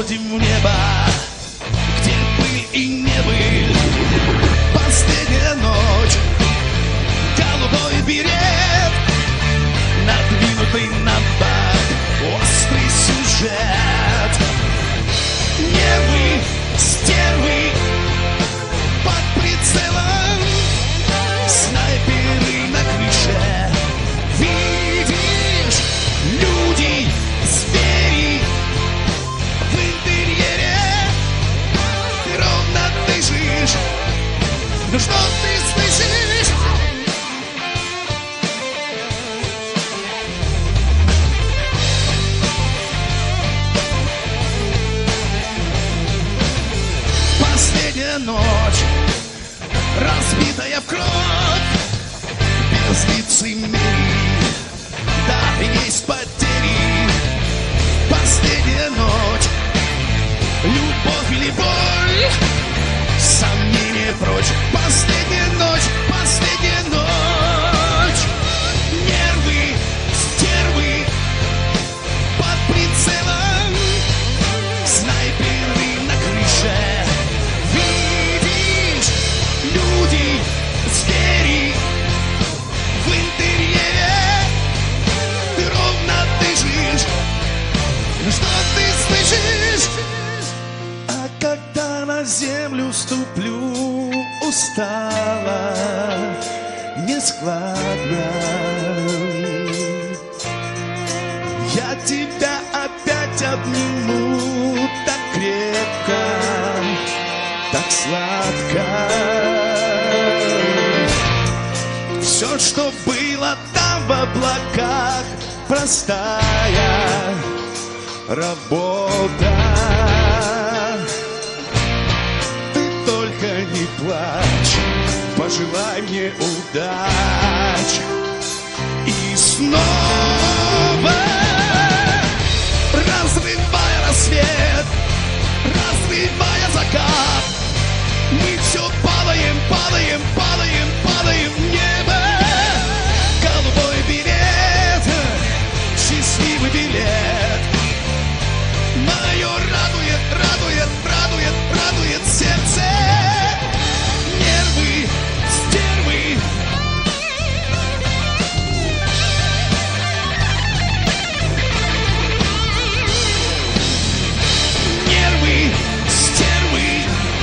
уходим в небо, где быль и не быль. Последняя ночь, голубой берет, надвинутый на бок острый сюжет. Нервы, стервы под прицелом, снайперы на крыше. Видишь, люди, звери в интерьере. Ты ровно дышишь. Ну что ты слышишь? Последняя ночь, разбитая в кровь, без лицемерий, да, и есть потери. Последняя ночь, любовь или боль, сомнения прочь. Последняя ночь, последняя ночь. Нервы, стервы под прицелом, снайперы на крыше. Видишь, люди, звери в интерьере. Ты ровно дышишь. Ну что ты слышишь? А когда на землю ступлю, устала, нескладно, я тебя опять обниму так крепко, так сладко. Все, что было там в облаках, простая работа. Ты только не плачь, пожелай мне удачи. И снова, разрывая рассвет, разрывая закат, мы все падаем, падаем, падаем, падаем в небо. Голубой билет, счастливый билет. Мое радует, радует, радует, радует сердце. Нервы, стервы. Нервы, стервы.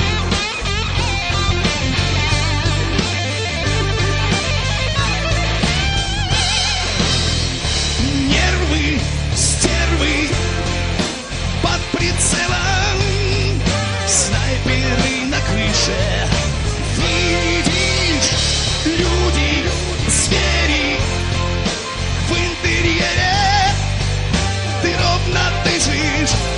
Нервы, стервы под прицелом, снайперы на крыше. Видишь, люди, звери в интерьере. Ты ровно дышишь.